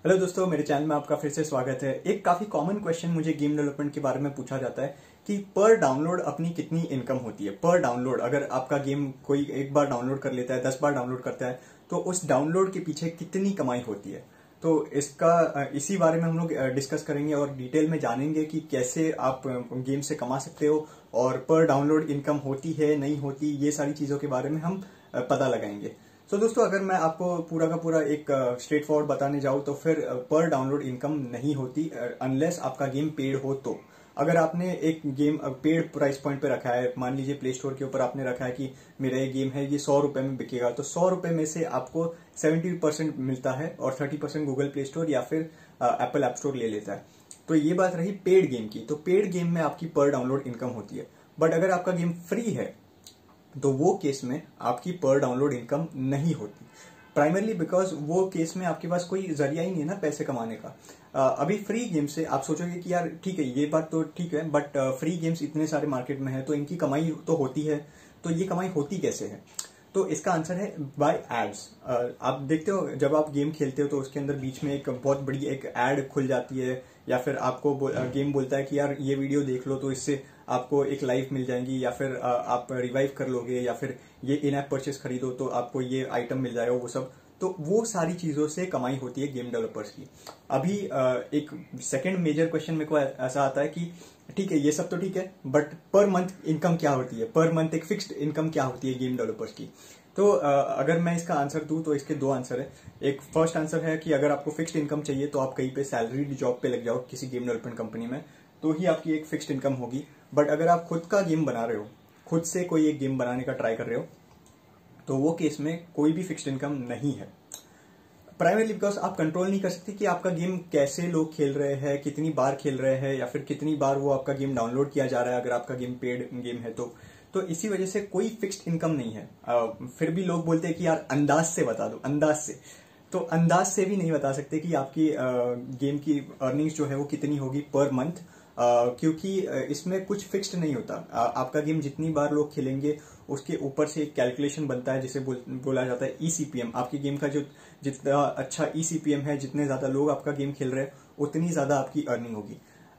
Hello दोस्तों, मेरे channel में आपका फिर से स्वागत है। एक काफी कॉमन क्वेश्चन मुझे गेम डेवलपमेंट के बारे में पूछा जाता है कि पर डाउनलोड अपनी कितनी इनकम होती है। पर डाउनलोड, अगर आपका गेम कोई एक बार डाउनलोड कर लेता है, 10 बार डाउनलोड करता है, तो उस डाउनलोड के पीछे कितनी कमाई होती है। तो इसी बारे में हम लोग डिस्कस करेंगे और डिटेल में जानेंगे कि कैसे आप गेम से कमा सकते हो और पर डाउनलोड इनकम होती है नहीं होती, ये सारी चीजों के बारे में हम पता लगाएंगे। तो दोस्तों, अगर मैं आपको पूरा का पूरा एक स्ट्रेट फॉरवर्ड बताने जाऊँ तो फिर पर डाउनलोड इनकम नहीं होती अनलेस आपका गेम पेड हो। तो अगर आपने एक गेम पेड प्राइस पॉइंट पे रखा है, मान लीजिए प्ले स्टोर के ऊपर आपने रखा है कि मेरा ये गेम है, ये 100 रुपए में बिकेगा, तो 100 रुपए में से आपको 70% मिलता है और 30% गूगल प्ले स्टोर या फिर एप्पल ऐप स्टोर ले लेता है। तो ये बात रही पेड गेम की। तो पेड गेम में आपकी पर डाउनलोड इनकम होती है। बट अगर आपका गेम फ्री है तो वो केस में आपकी पर डाउनलोड इनकम नहीं होती, प्राइमरली बिकॉज वो केस में आपके पास कोई जरिया ही नहीं है ना पैसे कमाने का। अभी फ्री गेम से आप सोचोगे कि यार ठीक है, ये बात तो ठीक है, बट फ्री गेम्स इतने सारे मार्केट में है तो इनकी कमाई तो होती है। तो ये कमाई होती कैसे है? तो इसका आंसर है बाय एड्स। आप देखते हो जब आप गेम खेलते हो तो उसके अंदर बीच में एक बहुत बड़ी एक एड खुल जाती है, या फिर आपको गेम बोलता है कि यार ये वीडियो देख लो तो इससे आपको एक लाइफ मिल जाएगी, या फिर आप रिवाइव कर लोगे, या फिर ये इन ऐप परचेस खरीदो तो आपको ये आइटम मिल जाएगा, वो सब। तो वो सारी चीजों से कमाई होती है गेम डेवलपर्स की। अभी एक सेकंड मेजर क्वेश्चन मेरे को ऐसा आता है कि ठीक है, ये सब तो ठीक है, बट पर मंथ इनकम क्या होती है? पर मंथ एक फिक्स्ड इनकम क्या होती है गेम डेवलपर्स की? तो अगर मैं इसका आंसर दूं तो इसके दो आंसर है। एक फर्स्ट आंसर है कि अगर आपको फिक्स्ड इनकम चाहिए तो आप कहीं पे सैलरीड जॉब पे लग जाओ किसी गेम डेवलपमेंट कंपनी में, तो ही आपकी एक फिक्स्ड इनकम होगी। बट अगर आप खुद का गेम बना रहे हो, खुद से कोई एक गेम बनाने का ट्राई कर रहे हो, तो वो केस में कोई भी फिक्स्ड इनकम नहीं है। प्राइमरली बिकॉज आप कंट्रोल नहीं कर सकते कि आपका गेम कैसे लोग खेल रहे हैं, कितनी बार खेल रहे हैं, या फिर कितनी बार वो आपका गेम डाउनलोड किया जा रहा है अगर आपका गेम पेड गेम है तो इसी वजह से कोई फिक्स्ड इनकम नहीं है। फिर भी लोग बोलते हैं कि यार अंदाज से बता दो, अंदाज से। तो अंदाज से भी नहीं बता सकते कि आपकी गेम की अर्निंग्स जो है वो कितनी होगी पर मंथ, क्योंकि इसमें कुछ फिक्स्ड नहीं होता। आपका गेम जितनी बार लोग खेलेंगे उसके ऊपर से एक कैलकुलेशन बनता है जिसे बोला जाता है ईसीपीएम। आपकी गेम का जो जितना अच्छा ईसीपीएम है, जितने ज्यादा लोग आपका गेम खेल रहे हैं, उतनी ज्यादा आपकी अर्निंग होगी।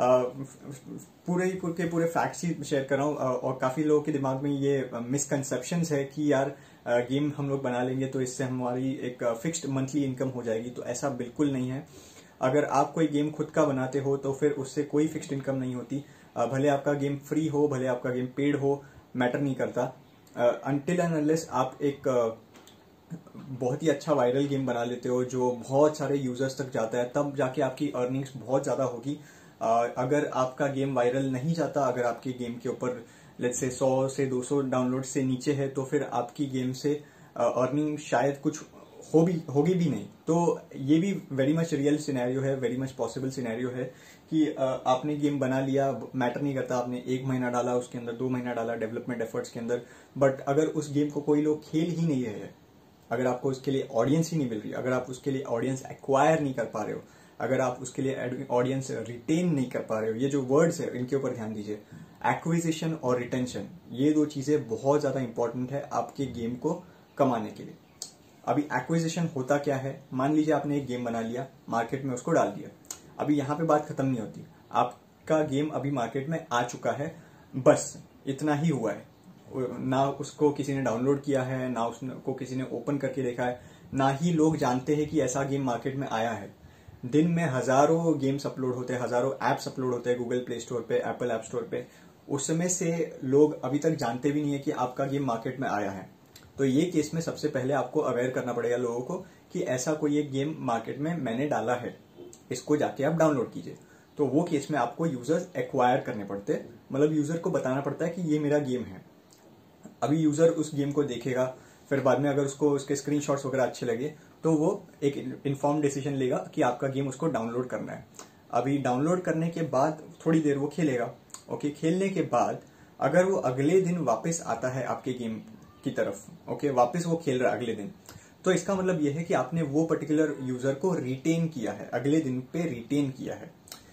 पूरे के पूरे फैक्ट्स ही शेयर कर रहा हूँ, और काफी लोगों के दिमाग में ये मिसकंसेप्शंस है कि यार गेम हम लोग बना लेंगे तो इससे हमारी एक फिक्स्ड मंथली इनकम हो जाएगी। तो ऐसा बिल्कुल नहीं है। अगर आप कोई गेम खुद का बनाते हो तो फिर उससे कोई फिक्स्ड इनकम नहीं होती। भले आपका गेम फ्री हो, भले आपका गेम पेड हो, मैटर नहीं करता। अनटिल एंड अनलेस आप एक बहुत ही अच्छा वायरल गेम बना लेते हो जो बहुत सारे यूजर्स तक जाता है, तब जाके आपकी अर्निंग्स बहुत ज्यादा होगी। अगर आपका गेम वायरल नहीं जाता, अगर आपके गेम के ऊपर लेट्स से 100 से 200 डाउनलोड से नीचे है, तो फिर आपकी गेम से अर्निंग शायद कुछ होगी भी नहीं। तो ये भी वेरी मच रियल सिनेरियो है, वेरी मच पॉसिबल सिनेरियो है कि आपने गेम बना लिया, मैटर नहीं करता आपने 1 महीना डाला उसके अंदर, 2 महीना डाला डेवलपमेंट एफर्ट्स के अंदर, बट अगर उस गेम को कोई लोग खेल ही नहीं रहे हैं, अगर आपको उसके लिए ऑडियंस ही नहीं मिल रही, अगर आप उसके लिए ऑडियंस एक्वायर नहीं कर पा रहे हो, अगर आप उसके लिए ऑडियंस रिटेन नहीं कर पा रहे हो, ये जो वर्ड्स है इनके ऊपर ध्यान दीजिए। एक्विजिशन और रिटेंशन, ये दो चीजें बहुत ज्यादा इंपॉर्टेंट है आपके गेम को कमाने के लिए। अभी एक्विजिशन होता क्या है? मान लीजिए आपने एक गेम बना लिया, मार्केट में उसको डाल दिया। अभी यहाँ पे बात खत्म नहीं होती। आपका गेम अभी मार्केट में आ चुका है, बस इतना ही हुआ है। ना उसको किसी ने डाउनलोड किया है, ना उसको किसी ने ओपन करके देखा है, ना ही लोग जानते हैं कि ऐसा गेम मार्केट में आया है। दिन में हजारों गेम्स अपलोड होते हैं, हजारों एप्स अपलोड होते हैं गूगल प्ले स्टोर पे, एप्पल ऐप स्टोर पे। उसमें से लोग अभी तक जानते भी नहीं है कि आपका गेम मार्केट में आया है। तो ये केस में सबसे पहले आपको अवेयर करना पड़ेगा लोगों को कि ऐसा कोई एक गेम मार्केट में मैंने डाला है, इसको जाके आप डाउनलोड कीजिए। तो वो केस में आपको यूजर्स एक्वायर करने पड़ते हैं, मतलब यूजर को बताना पड़ता है कि ये मेरा गेम है। अभी यूजर उस गेम को देखेगा, फिर बाद में अगर उसको उसके स्क्रीनशॉट्स वगैरह अच्छे लगे तो वो एक इन्फॉर्म डिसीजन लेगा कि आपका गेम उसको डाउनलोड करना है। अभी डाउनलोड करने के बाद थोड़ी देर वो खेलेगा। ओके, खेलने के बाद अगर वो अगले दिन वापस आता है आपके गेम की तरफ, ओके, वापस वो खेल रहा है अगले दिन, तो इसका मतलब यह है कि आपने वो पर्टिकुलर यूजर को रिटेन किया है, अगले दिन पे रिटेन किया है।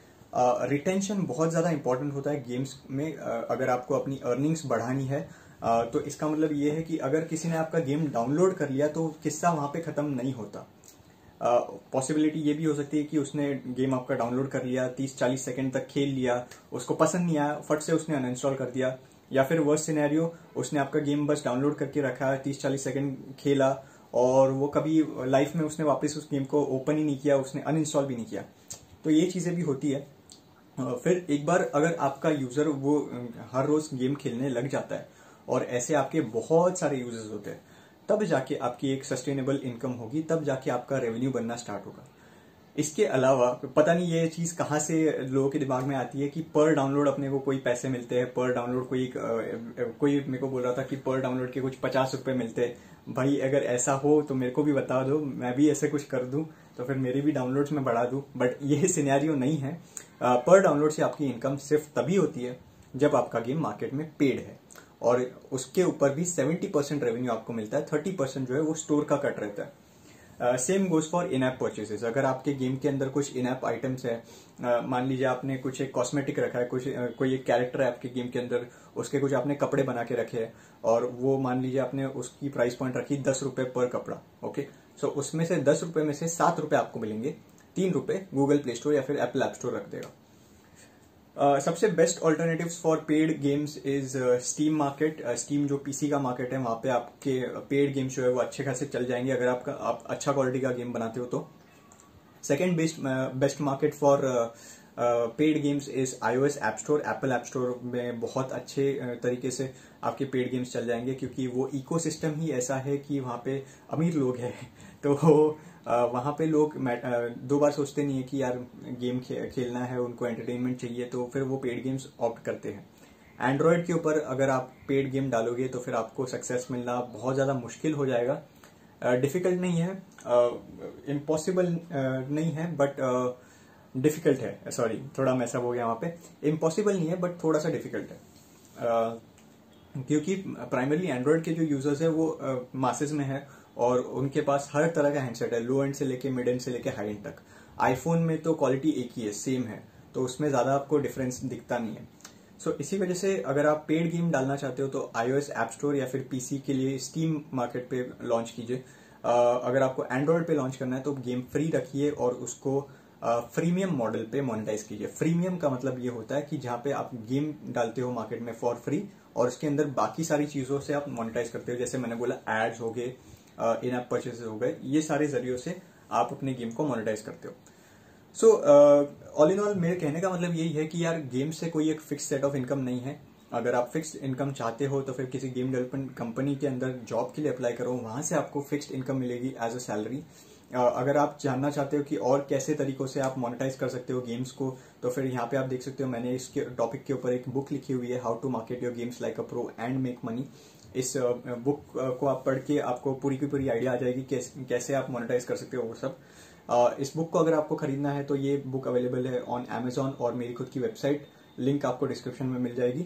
रिटेंशन बहुत ज्यादा इंपॉर्टेंट होता है गेम्स में। अगर आपको अपनी अर्निंग्स बढ़ानी है तो इसका मतलब ये है कि अगर किसी ने आपका गेम डाउनलोड कर लिया तो किस्सा वहां पे खत्म नहीं होता। पॉसिबिलिटी ये भी हो सकती है कि उसने गेम आपका डाउनलोड कर लिया, 30-40 सेकंड तक खेल लिया, उसको पसंद नहीं आया, फट से उसने अनइंस्टॉल कर दिया। या फिर वर्स्ट सिनेरियो, उसने आपका गेम बस डाउनलोड करके रखा है, 30-40 सेकंड खेला और वो कभी लाइफ में उसने वापस उस गेम को ओपन ही नहीं किया, उसने अनइंस्टॉल भी नहीं किया। तो ये चीजें भी होती है। फिर एक बार अगर आपका यूजर वो हर रोज गेम खेलने लग जाता है और ऐसे आपके बहुत सारे यूजर्स होते हैं, तब जाके आपकी एक सस्टेनेबल इनकम होगी, तब जाके आपका रेवेन्यू बनना स्टार्ट होगा। इसके अलावा पता नहीं ये चीज कहाँ से लोगों के दिमाग में आती है कि पर डाउनलोड अपने को कोई पैसे मिलते हैं, पर डाउनलोड कोई मेरे को बोल रहा था कि पर डाउनलोड के कुछ 50 रुपए मिलते हैं। भाई अगर ऐसा हो तो मेरे को भी बता दो, मैं भी ऐसे कुछ कर दूं तो फिर मेरी भी डाउनलोड्स में बढ़ा दूं। बट ये सिनेरियो नहीं है। पर डाउनलोड से आपकी इनकम सिर्फ तभी होती है जब आपका गेम मार्केट में पेड है, और उसके ऊपर भी 70% रेवेन्यू आपको मिलता है, 30% जो है वो स्टोर का कट रहता है। Same goes for in app purchases. अगर आपके गेम के अंदर कुछ इन ऐप आइटम्स है, मान लीजिए आपने कुछ एक कॉस्मेटिक रखा है, कुछ कोई एक कैरेक्टर है आपके गेम के अंदर, उसके कुछ आपने कपड़े बना के रखे हैं और वो मान लीजिए आपने उसकी प्राइस पॉइंट रखी 10 रुपए पर कपड़ा। ओके, सो उसमें से 10 रुपए में से 7 रुपए आपको मिलेंगे, 3 रुपए गूगल प्ले स्टोर या फिर एप्पल ऐप स्टोर रख देगा। सबसे best alternatives for paid games is steam market. Steam जो पीसी का मार्केट है, वहां पे आपके पेड गेम्स जो है वो अच्छे खासे चल जाएंगे अगर आप अच्छा क्वालिटी का गेम बनाते हो तो। Second best market for paid games is iOS app store. Apple app store में बहुत अच्छे तरीके से आपके पेड गेम्स चल जाएंगे, क्योंकि वो इकोसिस्टम ही ऐसा है कि वहां पे अमीर लोग हैं तो वहां पे लोग दो बार सोचते नहीं है कि यार गेम खेलना है, उनको एंटरटेनमेंट चाहिए, तो फिर वो पेड गेम्स ऑप्ट करते हैं। एंड्रॉयड के ऊपर अगर आप पेड गेम डालोगे तो फिर आपको सक्सेस मिलना बहुत ज्यादा मुश्किल हो जाएगा। डिफिकल्ट नहीं है, इम्पॉसिबल नहीं है, बट डिफिकल्ट है। सॉरी, थोड़ा मैसअप हो गया वहां पे। इम्पॉसिबल नहीं है बट थोड़ा सा डिफिकल्ट है, क्योंकि प्राइमरली एंड्रॉयड के जो यूजर्स है वो मासेस में है और उनके पास हर तरह का हैंडसेट है, लो एंड से लेके मिड एंड से लेके हाई एंड तक। आईफोन में तो क्वालिटी एक ही है, सेम है, तो उसमें ज्यादा आपको डिफरेंस दिखता नहीं है। सो इसी वजह से अगर आप पेड गेम डालना चाहते हो तो iOS ऐप स्टोर या फिर पीसी के लिए स्टीम मार्केट पे लॉन्च कीजिए। अगर आपको एंड्रॉयड पे लॉन्च करना है तो गेम फ्री रखिए और उसको फ्रीमियम मॉडल पे मोनेटाइज कीजिए। फ्रीमियम का मतलब ये होता है कि जहां पे आप गेम डालते हो मार्केट में फॉर फ्री और उसके अंदर बाकी सारी चीजों से आप मोनेटाइज करते हो, जैसे मैंने बोला एड्स हो गए, इन ऐप परचेसेस हो गए, ये सारे जरियों से आप अपने गेम को मोनेटाइज करते हो। सो ऑल इन ऑल मेरे कहने का मतलब यही है कि यार गेम से कोई एक फिक्स सेट ऑफ इनकम नहीं है। अगर आप फिक्स्ड इनकम चाहते हो तो फिर किसी गेम डेवलपमेंट कंपनी के अंदर जॉब के लिए अप्लाई करो, वहां से आपको फिक्स्ड इनकम मिलेगी एज अ सैलरी। अगर आप जानना चाहते हो कि और कैसे तरीकों से आप मोनेटाइज कर सकते हो गेम्स को, तो फिर यहाँ पे आप देख सकते हो मैंने इसके टॉपिक के ऊपर एक बुक लिखी हुई है, how to market your games like a pro and make money. इस बुक को आप पढ़ के आपको पूरी की पूरी आइडिया आ जाएगी कैसे आप मोनेटाइज कर सकते हो वो सब। इस बुक को अगर आपको खरीदना है तो ये बुक अवेलेबल है ऑन Amazon और मेरी खुद की वेबसाइट, लिंक आपको डिस्क्रिप्शन में मिल जाएगी।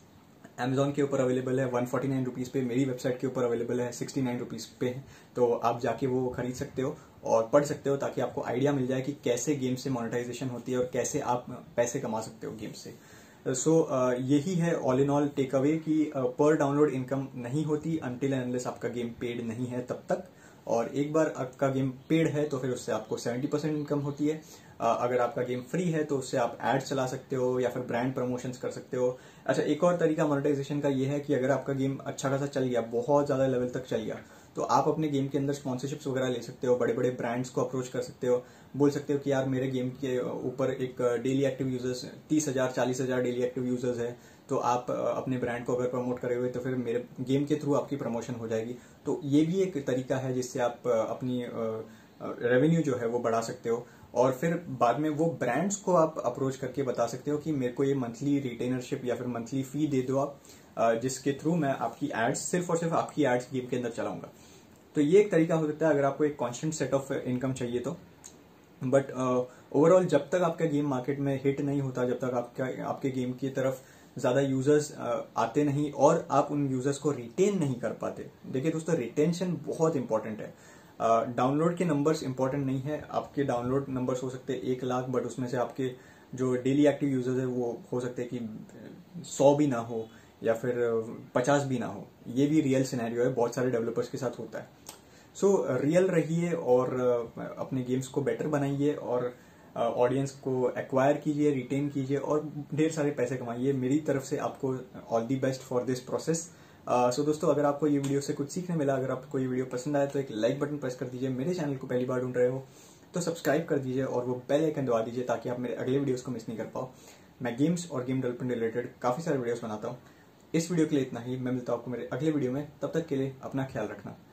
Amazon के ऊपर अवेलेबल है 149 रुपीज पे, मेरी वेबसाइट के ऊपर अवेलेबल है 69 रुपीज पे है, तो आप जाके वो खरीद सकते हो और पढ़ सकते हो ताकि आपको आइडिया मिल जाए कि कैसे गेम से मोनेटाइजेशन होती है और कैसे आप पैसे कमा सकते हो गेम से। सो यही है all in all take away कि पर डाउनलोड इनकम नहीं होती अनटिल एंड अनलेस आपका गेम पेड नहीं है तब तक, और एक बार आपका गेम पेड है तो फिर उससे आपको 70% इनकम होती है। अगर आपका गेम फ्री है तो उससे आप एड्स चला सकते हो या फिर ब्रांड प्रमोशंस कर सकते हो। अच्छा, एक और तरीका मोनेटाइजेशन का ये है कि अगर आपका गेम अच्छा खासा चल गया, बहुत ज्यादा लेवल तक चल गया, तो आप अपने गेम के अंदर स्पॉन्सरशिप्स वगैरह ले सकते हो, बड़े बड़े ब्रांड्स को अप्रोच कर सकते हो, बोल सकते हो कि यार मेरे गेम के ऊपर एक daily active users 30,000 40,000 daily active users है, तो आप अपने ब्रांड को अगर प्रमोट करोगे तो फिर मेरे गेम के थ्रू आपकी प्रमोशन हो जाएगी। तो ये भी एक तरीका है जिससे आप अपनी रेवेन्यू जो है वो बढ़ा सकते हो, और फिर बाद में वो ब्रांड्स को आप अप्रोच करके बता सकते हो कि मेरे को ये मंथली रिटेनरशिप या फिर मंथली फी दे दो आप, जिसके थ्रू मैं आपकी एड्स सिर्फ और सिर्फ आपकी एड्स गेम के अंदर चलाऊंगा। तो ये एक तरीका हो सकता है अगर आपको एक कॉन्स्टेंट सेट ऑफ इनकम चाहिए तो। बट ओवरऑल जब तक आपका गेम मार्केट में हिट नहीं होता, जब तक आपके गेम की तरफ ज्यादा यूजर्स आते नहीं और आप उन यूजर्स को रिटेन नहीं कर पाते। देखिए दोस्तों, रिटेंशन बहुत इंपॉर्टेंट है। डाउनलोड के नंबर्स इंपॉर्टेंट नहीं है। आपके डाउनलोड नंबर्स हो सकते हैं 1 लाख, बट उसमें से आपके जो डेली एक्टिव यूजर्स है वो हो सकते हैं कि 100 भी ना हो या फिर 50 भी ना हो। ये भी रियल सिनेरियो है, बहुत सारे डेवलपर्स के साथ होता है। सो रियल रहिए और अपने गेम्स को बेटर बनाइए और ऑडियंस को एक्वायर कीजिए, रिटेन कीजिए और ढेर सारे पैसे कमाइए। मेरी तरफ से आपको all the best for this process. So दोस्तों, अगर आपको ये वीडियो से कुछ सीखने मिला, अगर आपको ये वीडियो पसंद आया तो एक लाइक बटन प्रेस कर दीजिए। मेरे चैनल को पहली बार ढूंढ रहे हो तो सब्सक्राइब कर दीजिए और वो बेल आइकन दबा दीजिए ताकि आप मेरे अगले वीडियोस को मिस नहीं कर पाओ। मैं गेम्स और गेम डेवलपमेंट रिलेटेड काफी सारे वीडियोस बनाता हूँ। इस वीडियो के लिए इतना ही। मैं मिलता हूँ आपको मेरे अगले वीडियो में। तब तक के लिए अपना ख्याल रखना।